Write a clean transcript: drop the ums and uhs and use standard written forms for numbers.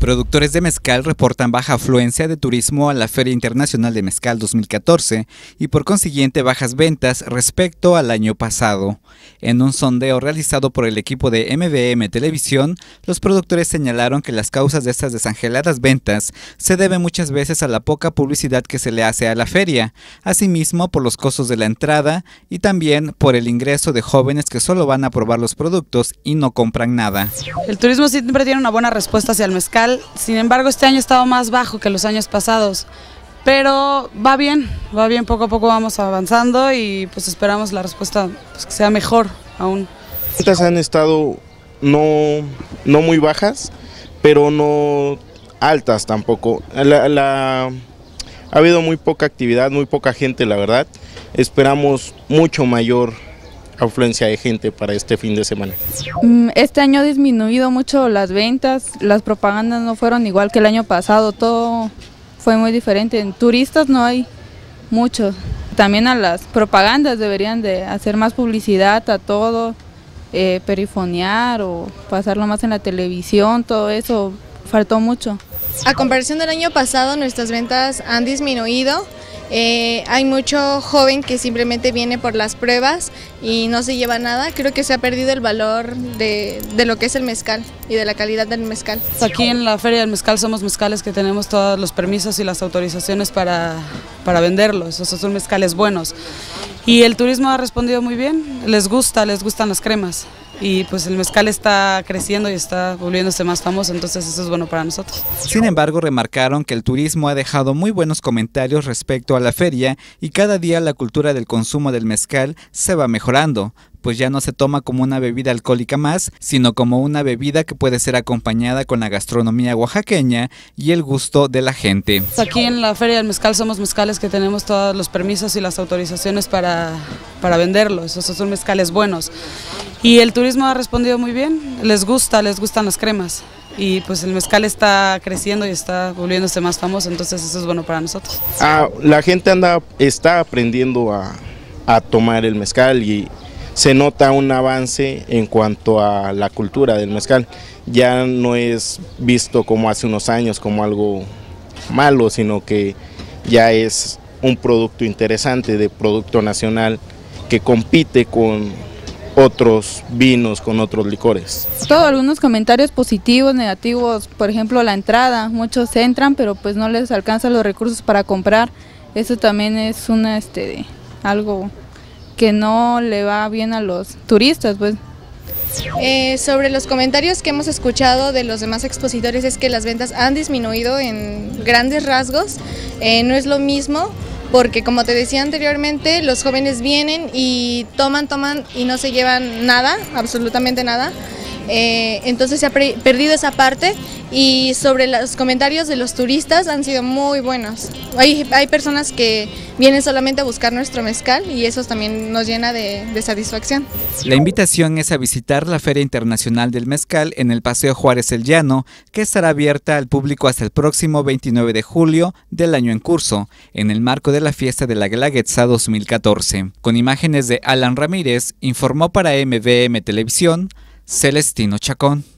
Productores de mezcal reportan baja afluencia de turismo a la Feria Internacional de Mezcal 2014 y por consiguiente bajas ventas respecto al año pasado. En un sondeo realizado por el equipo de MVM Televisión, los productores señalaron que las causas de estas desangeladas ventas se deben muchas veces a la poca publicidad que se le hace a la feria, asimismo por los costos de la entrada y también por el ingreso de jóvenes que solo van a probar los productos y no compran nada. El turismo siempre tiene una buena respuesta hacia el mezcal. Sin embargo, este año ha estado más bajo que los años pasados, pero va bien, poco a poco vamos avanzando y pues esperamos la respuesta pues, que sea mejor aún. Las ventas han estado no muy bajas, pero no altas tampoco. Ha habido muy poca actividad, muy poca gente, la verdad. Esperamos mucho mayor afluencia de gente para este fin de semana. Este año ha disminuido mucho las ventas, las propagandas no fueron igual que el año pasado, todo fue muy diferente. En turistas no hay muchos. También a las propagandas deberían de hacer más publicidad a todo, perifonear o pasarlo más en la televisión, todo eso faltó mucho. A comparación del año pasado, nuestras ventas han disminuido. Hay mucho joven que simplemente viene por las pruebas y no se lleva nada. Creo que se ha perdido el valor de lo que es el mezcal y de la calidad del mezcal. Aquí en la Feria del Mezcal somos mezcales que tenemos todos los permisos y las autorizaciones para venderlos. Esos son mezcales buenos. Y el turismo ha respondido muy bien, les gustan las cremas. Y pues el mezcal está creciendo y está volviéndose más famoso, entonces eso es bueno para nosotros. Sin embargo, remarcaron que el turismo ha dejado muy buenos comentarios respecto a la feria y cada día la cultura del consumo del mezcal se va mejorando, pues ya no se toma como una bebida alcohólica más, sino como una bebida que puede ser acompañada con la gastronomía oaxaqueña y el gusto de la gente. Aquí en la Feria del Mezcal somos mezcales que tenemos todos los permisos y las autorizaciones para venderlos, esos son mezcales buenos. Y el turismo ha respondido muy bien, les gustan las cremas. Y pues el mezcal está creciendo y está volviéndose más famoso, entonces eso es bueno para nosotros. La gente está aprendiendo a tomar el mezcal y se nota un avance en cuanto a la cultura del mezcal. Ya no es visto como hace unos años como algo malo, sino que ya es un producto interesante, de producto nacional que compite con otros vinos, con otros licores. Algunos comentarios positivos, negativos, por ejemplo la entrada, muchos entran pero pues no les alcanzan los recursos para comprar, eso también es algo que no le va bien a los turistas, pues. Sobre los comentarios que hemos escuchado de los demás expositores es que las ventas han disminuido en grandes rasgos, no es lo mismo porque como te decía anteriormente, los jóvenes vienen y toman y no se llevan nada, absolutamente nada. Entonces se ha perdido esa parte y sobre los comentarios de los turistas han sido muy buenos. Hay personas que vienen solamente a buscar nuestro mezcal y eso también nos llena de satisfacción. La invitación es a visitar la Feria Internacional del Mezcal en el Paseo Juárez El Llano, que estará abierta al público hasta el próximo 29 de julio del año en curso, en el marco de la fiesta de la Guelaguetza 2014. Con imágenes de Alan Ramírez, informó para MVM Televisión, Celestino Chacón.